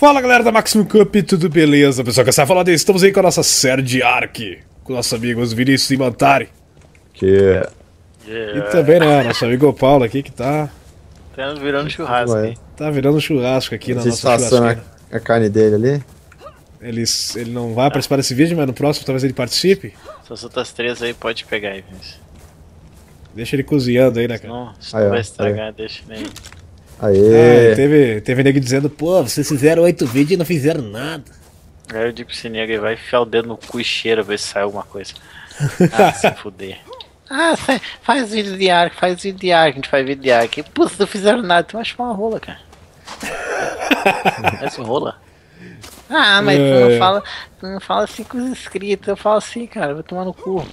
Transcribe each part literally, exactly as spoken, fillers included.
Fala galera da Maximum Cup, tudo beleza? Pessoal, que essa falada, estamos aí com a nossa série de Ark, com nossos amigos Vinícius e Mantari. Que... Yeah. E também, né, nosso amigo Paulo aqui que tá... Tá virando churrasco aí. Tá virando churrasco aqui a na gente nossa churrasqueira. A, a carne dele ali. Ele, ele não vai participar desse vídeo, mas no próximo talvez ele participe. Se as outras três aí, pode pegar aí, Vinícius. Deixa ele cozinhando aí, né, cara? Não, se aí, não vai ó, estragar, aí. deixa ele aí. Aê! É, teve, teve nego dizendo, pô, vocês fizeram oito vídeos e não fizeram nada. Aí eu digo pro esse nego aí, vai enfiar o dedo no cu e cheira, ver se sai alguma coisa. Ah, se fuder. Ah, faz vídeo de Ark, faz vídeo de Ark, a gente faz vídeo de Ark. Pô, se não fizeram nada, tu vai chupar uma rola, cara. Essa rola? Ah, mas tu não fala, tu não fala assim com os inscritos, eu falo assim, cara, vai tomar no cu.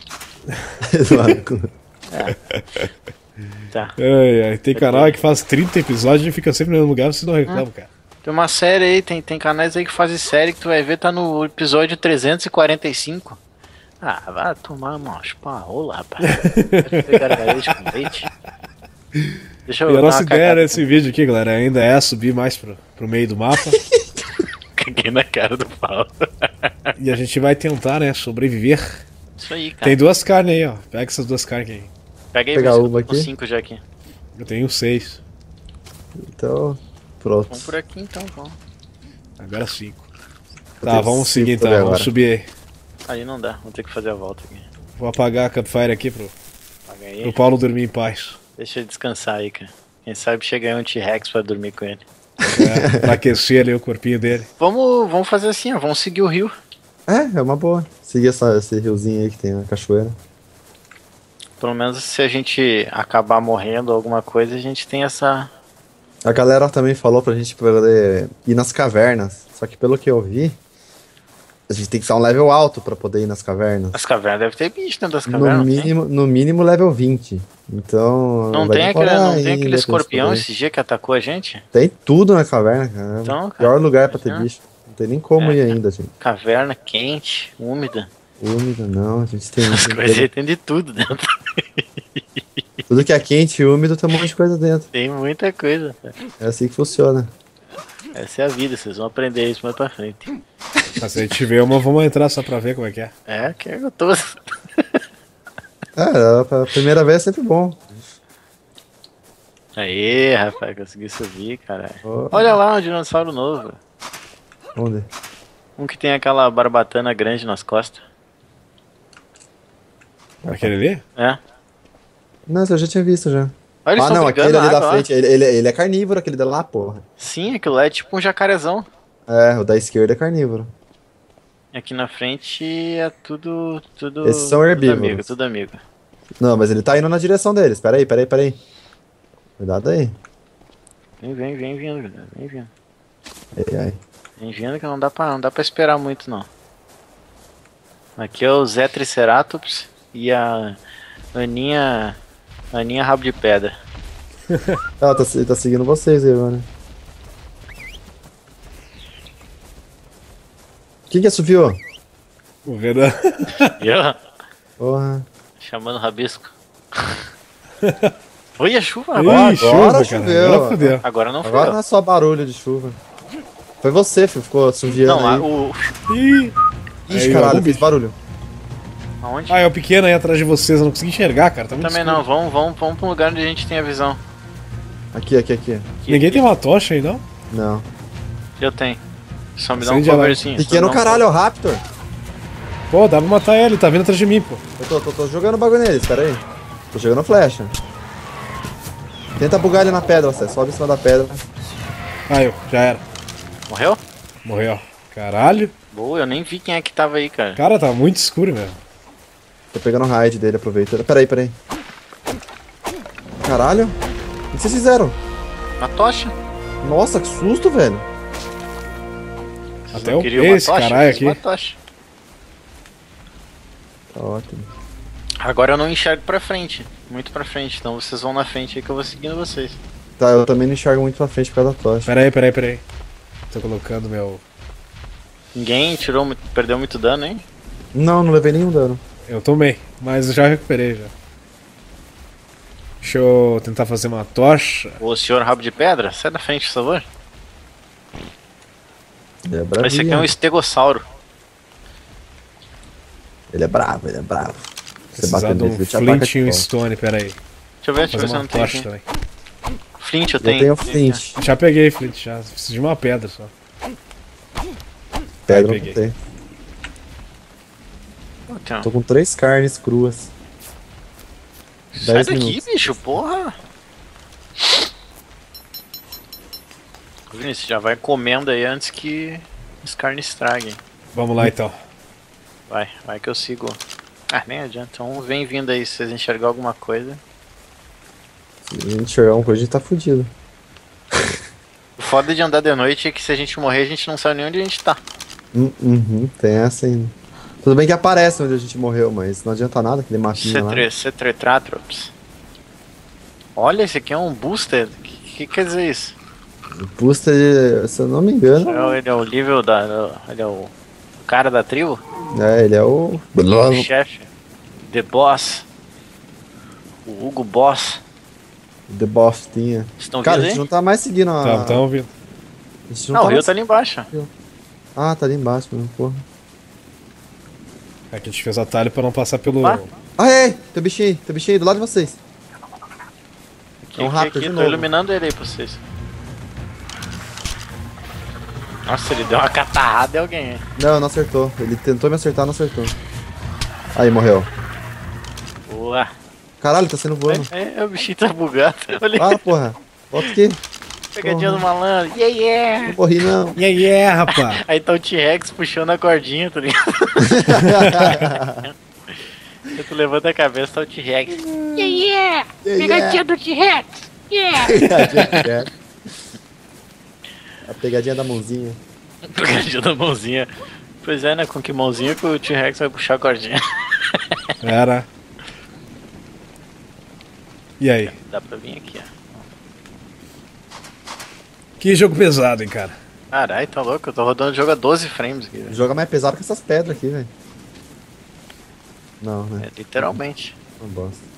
É. Tá. Ai, ai, tem canal que faz trinta episódios e fica sempre no mesmo lugar, vocês não reclamam, hum. cara. Tem uma série aí, tem, tem canais aí que fazem série que tu vai ver, tá no episódio trezentos e quarenta e cinco. Ah, vai tomar uma chupa rola, rapaz. Vai pegar gargarejo com leite. Deixa eu e a nossa uma ideia nesse vídeo aqui, galera, ainda é subir mais pro, pro meio do mapa. Caguei na cara do Paulo. E a gente vai tentar, né, sobreviver. Isso aí, cara. Tem duas carnes aí, ó. Pega essas duas carnes aí. Peguei pegar uma aqui. cinco já aqui. Eu tenho seis. Então, pronto. Vamos por aqui então, vamos. Agora cinco. Tá, vamos seguir então, vamos agora. subir aí. Aí não dá, vamos ter que fazer a volta aqui. Vou apagar a campfire aqui pro, aí. pro Paulo dormir em paz. Deixa ele descansar aí, cara. Quem sabe chega aí um T-Rex pra dormir com ele. É, pra aquecer ali o corpinho dele. Vamos, vamos fazer assim, ó, vamos seguir o rio. É, é uma boa. Seguir essa, esse riozinho aí que tem a cachoeira. Pelo menos se a gente acabar morrendo ou alguma coisa, a gente tem essa... A galera também falou pra gente poder ir nas cavernas. Só que pelo que eu vi, a gente tem que estar um level alto pra poder ir nas cavernas. As cavernas devem ter bicho dentro das cavernas. No mínimo, no mínimo level vinte. Então. Não tem, aquele, não tem aquele escorpião esse dia que atacou a gente? Tem tudo na caverna, cara. Então, cara pior lugar pra ter é. bicho. Não tem nem como é, ir ainda, gente. Caverna quente, úmida. Úmida, não, a gente tem. As coisas aí tem de tudo dentro. Tudo que é quente e úmido tem um monte de coisa dentro. Tem muita coisa, cara. É assim que funciona. Essa é a vida, vocês vão aprender isso mais pra frente. Mas se a gente vê uma, vamos entrar só pra ver como é que é. É, que eu tô. É, a primeira vez é sempre bom. Aê, rapaz, consegui subir, caralho. Oh. Olha lá um dinossauro novo. Onde? Um que tem aquela barbatana grande nas costas. Aquele ali? É. Nossa, eu já tinha visto já. Olha, ah, não, aquele ali água, da frente, ele, ele, ele é carnívoro, aquele da lá, porra. Sim, aquilo lá é tipo um jacarezão. É, o da esquerda é carnívoro. Aqui na frente é tudo. tudo Esses são herbívoros. Tudo amigo, tudo amigo. Não, mas ele tá indo na direção deles. Pera aí, pera aí, pera aí. Cuidado aí. Vem, vem, vem vindo, vem vindo. Ai, ai. Vem vindo que não dá pra, não dá pra esperar muito, não. Aqui é o Zé Triceratops e a Aninha. Aninha Rabo de Pedra. Ah, tá, tá seguindo vocês aí, mano. Quem que assoviou? O Renan. Eu? Porra. Chamando Rabisco. Oi, a chuva agora. Ih, chuva, agora cara. choveu. Agora fodeu. Agora não foi. Agora não é só barulho de chuva. Foi você, filho, ficou assoviando Não, aí. o... Ih, Ixi, aí, caralho, ó, fez barulho. Aonde? Ah, é o pequeno aí atrás de vocês, eu não consegui enxergar, cara. Tá muito Também escuro. não, vamos, vamos, vamos pra um lugar onde a gente tem a visão. Aqui, aqui, aqui. Aqui, Ninguém aqui. tem uma tocha aí, não? Não. Eu tenho. Só me dá um Acende ela. coverzinho. só me Pequeno dá um caralho, é o Raptor. Pô, dá pra matar ele, tá vindo atrás de mim, pô. Eu tô, tô, tô jogando bagulho neles, pera aí. Tô jogando flecha. Tenta bugar ele na pedra, você sobe em cima da pedra. Ah, eu, já era. cover. Morreu? Morreu. Caralho. Boa, eu nem vi quem é que tava aí, cara. Cara, tá muito escuro, velho. Tô pegando o raid dele, aproveita. Pera aí, pera aí. Caralho. O que vocês fizeram? Uma tocha? Nossa, que susto, velho. Vocês Até não eu queriam ver uma esse tocha? caralho Eu fiz uma aqui. tocha. Tá ótimo. Agora eu não enxergo pra frente. Muito pra frente. Então vocês vão na frente aí que eu vou seguindo vocês. Tá, eu também não enxergo muito pra frente por causa da tocha. Pera aí, pera aí, pera aí. Tô colocando meu... Ninguém tirou, muito- perdeu muito dano, hein? Não, não levei nenhum dano. Eu tomei, mas eu já recuperei já. Deixa eu tentar fazer uma tocha. O senhor Rabo de Pedra, sai da frente, por favor. Ele é bravinho. Esse aqui é um estegossauro. Ele é bravo, ele é bravo. Você Precisar bateu de um nele, ele te ataca flint e um de volta. stone, pera aí. Deixa eu ver, deixa eu Fazer ver se eu uma não tenho tocha aqui. também. Flint eu Eu tenho. tenho flint. Já peguei flint, já. Preciso de uma pedra só. Pedra Aí, eu não peguei. tenho. Pô, tem um- Tô com três carnes cruas. Sai dez daqui, minutos. bicho, porra. Vinícius, já vai comendo aí antes que as carnes estraguem. Vamos lá então. Vai, vai que eu sigo. Ah, nem adianta. Então vem vindo aí se vocês enxergar alguma coisa. Se a gente enxergar uma coisa, a gente tá fudido. O foda de andar de noite é que se a gente morrer, a gente não sabe nem onde a gente tá. Hum, Uhum, tem essa ainda. Tudo bem que aparece onde a gente morreu, mas não adianta nada, aquele machinho lá. C três, C três Tratrops. Olha, esse aqui é um booster. O que, que quer dizer isso? Booster, de- se eu não me engano, É o- Ele é o nível da. Ele é o, o cara da tribo? é, ele é o... O chefe. The Boss. O Hugo Boss. The Boss tinha. Vocês estão Cara, a vendo gente aí? não tá mais seguindo a... Tá, tá ouvindo. A gente não, Não, tá o rio mais... tá ali embaixo. Ah, tá ali embaixo mesmo, porra. É que a gente fez atalho pra não passar pelo. Opa. Ah, é! Tem bichinho aí, tem bichinho aí do lado de vocês. Aqui, É um aqui, raptor aqui, de tô novo. iluminando ele aí pra vocês. Nossa, ele deu uma catarrada em alguém, hein? Não, não acertou. Ele tentou me acertar, não acertou. Aí, morreu. Boa. Caralho, tá sendo voando. É, é, o bichinho tá bugado. Olha aí, Ah, porra. Volta aqui. pegadinha porra. do malandro. Yeah, yeah. Não morri, não. Yeah, yeah, rapaz! Aí tá o T-Rex puxando a cordinha, tá ligado? Aí tu levanta a cabeça, tá o T-Rex. Yeah, yeah! Pegadinha do T-Rex! Yeah! Pegadinha. A pegadinha da mãozinha. Pegadinha da mãozinha. Pois é, né? Com que mãozinha que o T-Rex vai puxar a cordinha? Era. E aí? Dá pra vir aqui, ó. Que jogo pesado, hein, cara? Caralho, tá louco? Eu tô rodando o jogo a doze frames aqui, velho. Joga mais pesado que essas pedras aqui, velho. Não, né? É, literalmente. Não bosta.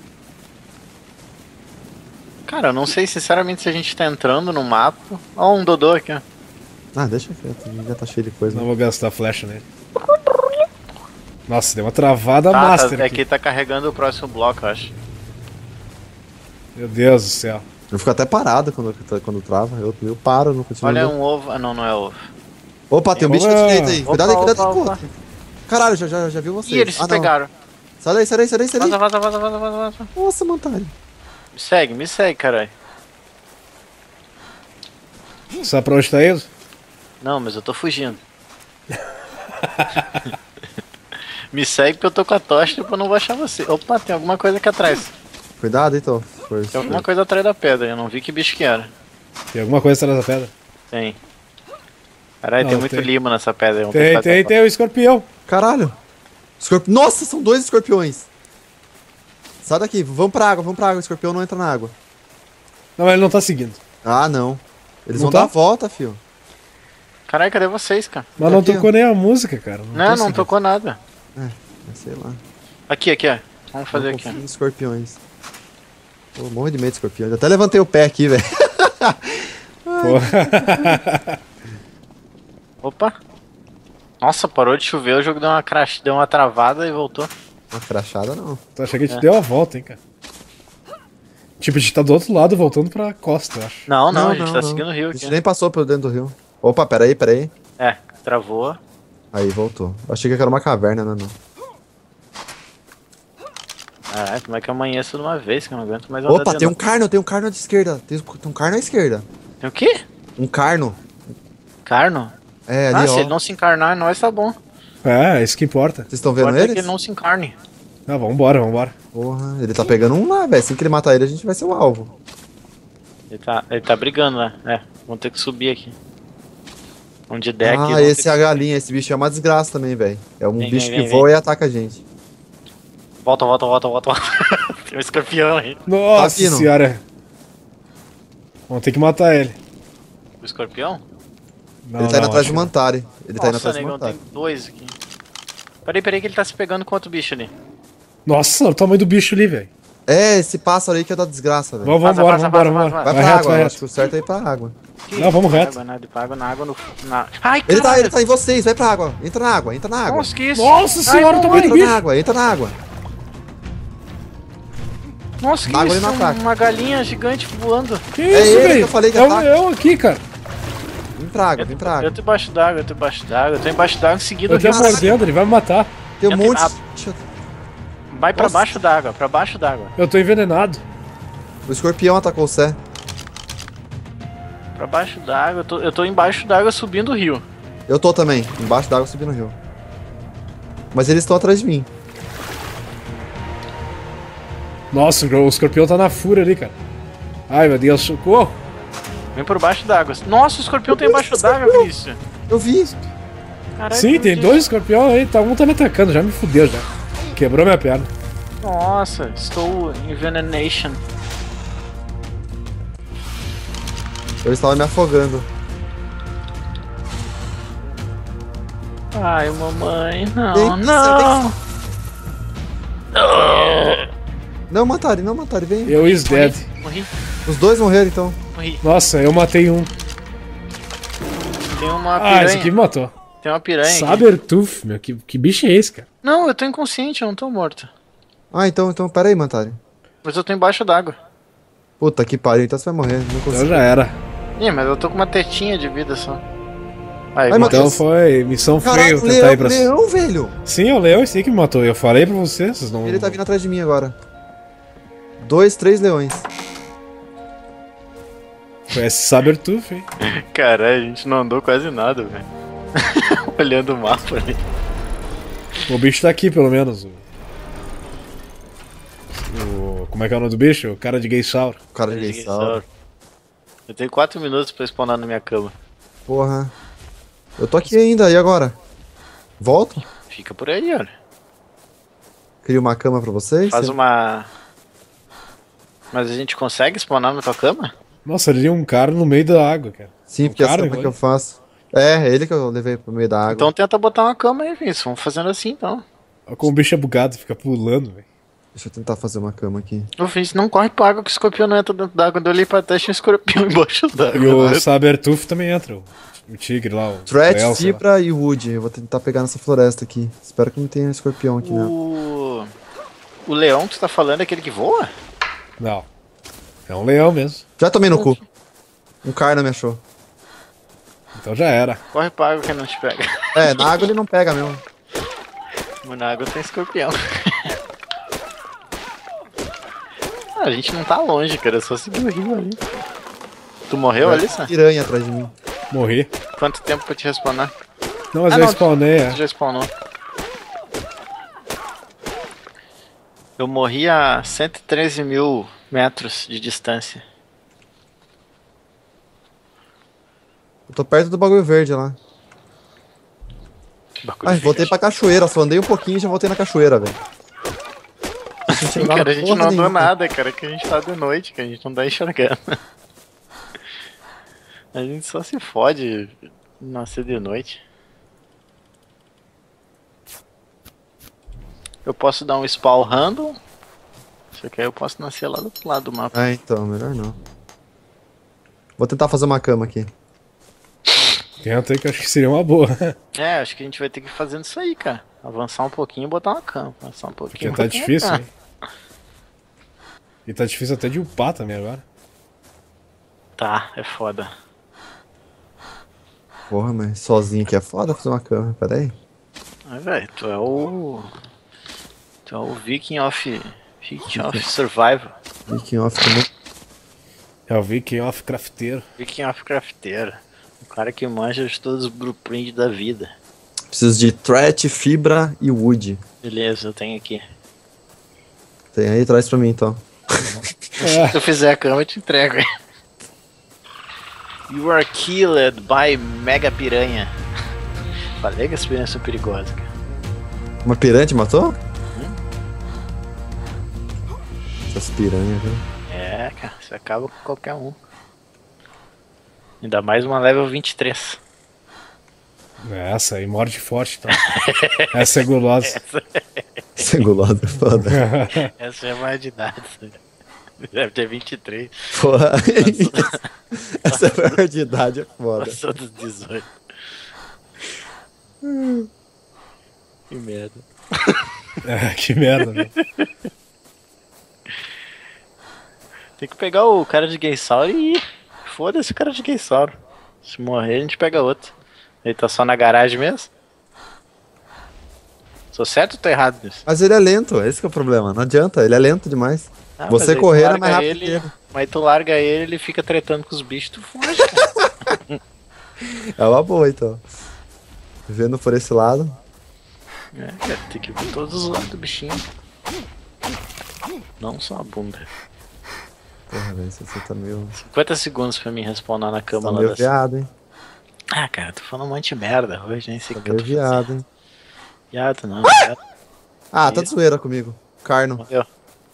Cara, eu não sei sinceramente se a gente tá entrando no mapa. Ó, um Dodô aqui, ó. Ah, deixa quieto, a gente já tá cheio de coisa. Não vou gastar flecha nele. Nossa, deu uma travada Tá, master tá, aqui. aqui tá carregando o próximo bloco, eu acho. Meu Deus do céu. Eu fico até parado quando, quando trava. Eu, eu paro, não continuo. Olha andando. um ovo. Ah, não, não é ovo. Opa, tem um bicho Opa. na direita aí. Cuidado aí, Opa, cuidado aí, opa, pô. Caralho, já, já, já viu vocês. Ih, eles se ah, não. pegaram. Sai daí, sai daí, sai daí, sai daí. Vaza, vaza, vaza, vaza, vaza, vaza. Nossa, Montalho. Me segue, me segue, caralho. Sabe pra onde tá indo? Não, mas eu tô fugindo. Me segue porque eu tô com a tocha pra eu não vou achar você. Opa, tem alguma coisa aqui atrás. Cuidado, então. For- Tem alguma coisa atrás da pedra, eu não vi que bicho que era. Tem alguma coisa atrás da pedra? Tem. Caralho, Não, tem muito tem. limo nessa pedra. vamos Tem, tentar tem, tapar. tem o escorpião. Caralho. Escorp... Nossa, são dois escorpiões. Sai daqui, vamos pra água, vamos pra água. O escorpião não entra na água. Não, ele não tá seguindo. Ah, não. Eles Não vão tá? dar a volta, fio. Caralho, cadê vocês, cara? Mas não Aqui, ó. tocou nem a música, cara. Não, tô não seguindo. tocou nada. Sei lá. Aqui, aqui, ó. Vamos fazer Não aqui, ó. confio em escorpiões. Pô, morro de medo de escorpião. Eu até levantei o pé aqui, velho. Porra. Opa. Nossa, parou de chover, o jogo deu uma crash, deu uma travada e voltou. Uma crachada, não. Tu achei que a gente É. deu a volta, hein, cara. Tipo, a gente tá do outro lado, voltando pra costa, eu acho. Não, não, Não, a gente não, tá não. seguindo o rio A aqui. gente nem passou pelo dentro do rio. Opa, peraí, peraí. É, travou. Aí, voltou. Eu achei que era uma caverna, né, não. Caralho, como é que amanheça de uma vez que eu não aguento mais andar Opa, de tem um novo. carno, tem um carno à esquerda. Tem, tem um carno à esquerda. Tem o quê? Um carno. Carno? É, ali, ah, ó. se ele não se encarnar, nós tá bom. É, é isso que importa. Vocês estão vendo Pode ser eles? que ele não se encarne. Ah, vambora, vambora. Porra, ele tá pegando um lá, velho. Assim que ele matar ele, a gente vai ser o alvo. Ele tá, ele tá brigando lá. É, vamos ter que subir aqui. Onde der aqui. Ah, vamos esse ter é a que- galinha. Esse bicho é uma desgraça também, velho. É um Vem, bicho vem, que vem, voa e ataca a gente. Volta, volta, volta, volta. volta. Tem um escorpião aí. Nossa vindo. senhora. Vamos ter que matar ele. O escorpião? Não, ele tá indo não, atrás acho do Mantari. Ele tá indo Nossa, atrás do negão, Mantari. tem dois aqui. Peraí, peraí que ele tá se pegando com outro bicho ali. que- Nossa, o tamanho do bicho ali, velho. É, esse pássaro aí que é da desgraça, velho. Vamos, vamos Vaza, embora, vaza, vamos embora, vaza, vamos vaza, Vai embora. pra Vai reto, água, vai eu acho reto. que o certo é ir pra água. Que Não, vamos isso? reto. Água, nada, pra água, na água no... Na... Ai, Ele tá, caralho. ele tá em vocês, vai pra água. Entra na água, entra na água. Nossa, que isso? Nossa senhora, não, tamanho do Entra bicho. na água, entra na água. Nossa, que Na água isso? ele não ataca. Uma galinha gigante voando. Que É isso, ele que velho? eu falei que É o ataca. leão aqui, cara. Vem pra água, vem pra Eu água. tô embaixo d'água, eu tô embaixo d'água. Eu tô embaixo d'água seguindo Eu o tô rio. mordendo, ele vai me matar. Tem um Entra monte. na- Deixa eu- Vai pra Nossa. baixo d'água, pra baixo d'água. Eu tô envenenado. O escorpião atacou o Sé. Pra baixo d'água. Eu tô, eu tô embaixo d'água subindo o rio. Eu tô também, embaixo d'água subindo o rio. Mas eles estão atrás de mim. Nossa, o escorpião tá na fúria ali, cara. Ai, meu Deus, socorro. Vem por baixo d'água. Nossa, o escorpião tá embaixo d'água, Vinícius. Eu vi. Caralho, Sim, que tem isso? dois escorpiões aí, tá, um tá me atacando, já me fudeu já. Quebrou minha perna. Nossa, estou envenenation. Eu estava me afogando. Ai, mamãe, não, Tem que- não. Não, Matari, não, Matari, vem. Eu is dead. Morri, Os dois morreram então. morri. Nossa, eu matei um. Tem uma Ah, esse aqui piranha. me matou. Tem uma piranha aqui. Sabertooth, meu, que, que bicho é esse, cara? Não, eu tô inconsciente, eu não tô morto. Ah, então, então, pera aí, Matari. Mas eu tô embaixo d'água. Puta que pariu, então você vai morrer. Não Então consigo. já era. Ih, mas eu tô com uma tetinha de vida só. Aí, Ai, morri. Matheus. Então foi missão Caralho, freio tentar leão, ir pra... leão, velho. Sim, é o leão esse aí que me matou. Eu falei pra vocês, vocês não... Ele tá vindo atrás de mim agora. Dois, três leões. Foi esse Sabertooth, hein? Caralho, a gente não andou quase nada, velho. Olhando o mapa ali. O bicho tá aqui, pelo menos. O... o- Como é que é o nome do bicho? O cara de Gaysaur. O cara de Gaysaur. Eu tenho quatro minutos pra spawnar na minha cama. Porra. Eu tô aqui ainda, e agora? Volto? Fica por aí, olha. Crio uma cama pra vocês? Faz uma... Mas a gente consegue spawnar na tua cama? Nossa, ali um cara no meio da água, cara. Sim, Um porque cara, assim como é que igual. eu faço. É, ele que eu levei pro meio da água. Então tenta botar uma cama aí, Vinícius. Vamos fazendo assim, então. Olha como o bicho é bugado, fica pulando, velho. Deixa eu tentar fazer uma cama aqui. O Vinícius não corre pra água que o escorpião não entra dentro d'água. Quando eu olhei pra trás, tinha um escorpião embaixo d'água. E o né? Sabertooth também entra. O, o tigre lá, o Threat, leão, sei lá. Cipra e Wood. Eu vou tentar pegar nessa floresta aqui. Espero que não tenha escorpião aqui, né? O... o leão que tu tá falando é aquele que voa? Não. É um leão mesmo. Já tomei no cu. Um carno me achou. Então já era. Corre pra água que não te pega. É, na água ele não pega mesmo. Mas na água tem escorpião. Ah, a gente não tá longe, cara. É só seguir o rio ali. Tu morreu, Alissa? Piranha atrás de mim. Morri. Quanto tempo pra te respawnar? Não, mas Ah, eu não, spawnei, é. Tu já spawnou. Eu morri a cento e treze mil metros de distância. Eu tô perto do bagulho verde lá. Bagulho Ai, voltei pra cachoeira. Só andei um pouquinho e já voltei na cachoeira, velho. Deixa eu Sim, chegar cara, na a gente porra não andou nenhuma. nada, cara, que a gente tá de noite, que a gente não tá enxergando. A gente só se fode nascer de noite. Eu posso dar um spawn random, só que aí eu posso nascer lá do outro lado do mapa. Ah, então, melhor não. Vou tentar fazer uma cama aqui. Tenta aí que eu acho que seria uma boa. É, acho que a gente vai ter que ir fazendo isso aí, cara. Avançar um pouquinho e botar uma cama. Avançar um Porque pouquinho. tá botar uma difícil, cama. hein? E tá difícil até de upar também agora. Tá, é foda. Porra, mas sozinho aqui é foda fazer uma cama. Pera aí. Mas, velho, tu é o. Tu é o Viking of. Viking of Survival. Viking off também. É o Viking of Crafteiro. Viking of Crafteiro. O cara que manja de todos os blueprints da vida. Preciso de threat, fibra e wood. Beleza, eu tenho aqui. Tem aí, traz pra mim então. É. Se eu fizer a cama, eu te entrego. You are killed by Mega Piranha. Falei que as piranhas são perigosas, cara. Uma piranha te matou? Essas piranhas, viu? É, cara, você acaba com qualquer um. Ainda mais uma level vinte e três. Essa aí, morte forte, então. Essa é gulosa. Ser guloso é foda. Essa é mais de idade. Deve ter vinte e três. Porra. Essa maior de idade é foda. Passou dos dezoito. Que merda. É, que merda, né? Tem que pegar o cara de Gaysauro e ir. Foda-se o cara de Gaysauro. Se morrer, a gente pega outro. Ele tá só na garagem mesmo? Sou certo ou tô errado nisso? Mas ele é lento, esse que é o problema. Não adianta, ele é lento demais. Ah, Você mas aí tu correr é larga mais rápido ele, que ele. Mas tu larga ele, ele fica tretando com os bichos, tu foge, cara. É uma boa, então. Vendo por esse lado. É, cara, tem que ver todos os lados do bichinho. Não só a bunda. Porra, velho, você tá meio. cinquenta segundos pra mim respawnar na cama Tá lá meio da... viado, hein? Ah, cara, tô falando um monte de merda hoje, nem sei o Tá que eu meio tô fazendo. viado, hein? Viado, não, viado. Ah, tá de zoeira comigo. Carno. Morreu.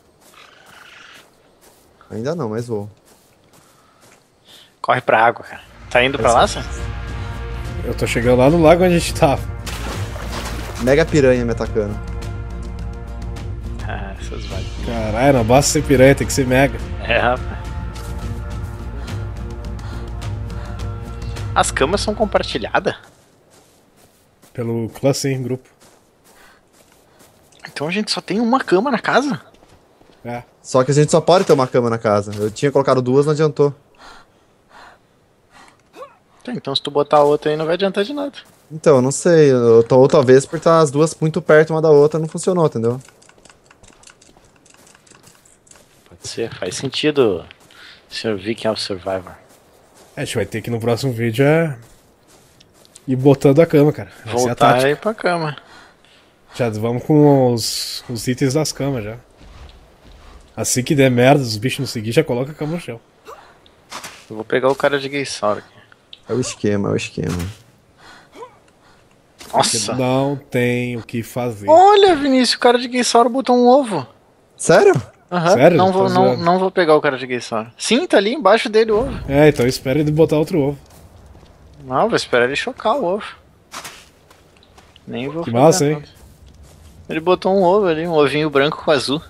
Ainda não, mas vou. Corre pra água, cara. Tá indo pra lá, Sam? Eu tô chegando lá no lago onde a gente tava. Mega piranha me atacando. Ah, essas vaguinhas. Caralho, não basta ser piranha, tem que ser mega. É, rapaz. As camas são compartilhadas? Pelo clã, sim, grupo. Então a gente só tem uma cama na casa? É. Só que a gente só pode ter uma cama na casa. Eu tinha colocado duas, não adiantou. Tá, então se tu botar outra aí não vai adiantar de nada. Então, eu não sei. Eu tô- ou talvez por estar as duas muito perto uma da outra não funcionou, entendeu? Pode ser, faz sentido, senhor Viking of Survivor. É, a gente vai ter que no próximo vídeo é. Ir botando a cama, cara. Essa é a Voltar tática. aí pra cama. Já vamos com os, os itens das camas já. Assim que der merda, os bichos não seguir, já coloca a cama no chão. Eu vou pegar o cara de Gaysauro aqui. É o esquema, é o esquema. Porque Nossa! não tem o que fazer. Olha, Vinícius, o cara de Gaysauro botou um ovo. Sério? Aham, Sério? Não vou, Tá não, zoando. não vou pegar o cara de Gaysauro. Sim, tá ali embaixo dele o ovo. É, então espera ele botar outro ovo. Não, vou esperar ele chocar o ovo. Nem vou Que fazer massa, hein? nada. Ele botou um ovo ali, um ovinho branco com azul.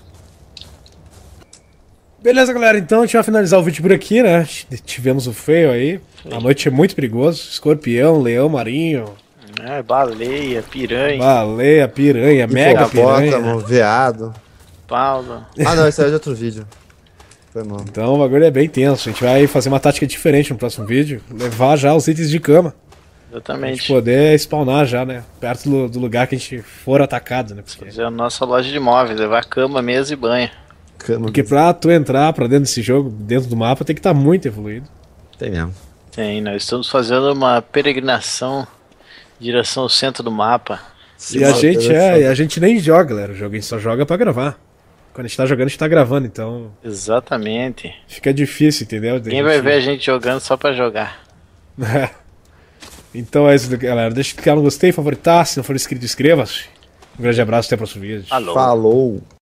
Beleza, galera, então a gente vai finalizar o vídeo por aqui, né? Tivemos o feio aí. A noite é muito perigoso. Escorpião, leão marinho, É, baleia, piranha, baleia, piranha, mega piranha. Hipopótamo, veado. Paulo. Ah, não, esse aí é de outro vídeo. Foi mal. Então o bagulho é bem tenso. A gente vai fazer uma tática diferente no próximo vídeo. Levar já os itens de cama. Pra gente Exatamente. poder spawnar já, né? Perto do, do lugar que a gente for atacado, né? Porque, Fazer a nossa loja de móveis, levar cama, mesa e banho. Cama. porque pra tu entrar pra dentro desse jogo, dentro do mapa, tem que estar muito evoluído. Tem mesmo. Tem, nós estamos fazendo uma peregrinação em direção ao centro do mapa. E a gente é, e a gente nem joga, galera. O jogo a gente só joga pra gravar. Quando a gente tá jogando, a gente tá gravando, então Exatamente. fica difícil, entendeu? Quem vai ver a gente jogando só pra jogar? Então é isso, galera. Deixa eu clicar no gostei, favoritar. Se não for inscrito, inscreva-se. Um grande abraço, até o próximo vídeo. Alô. Falou.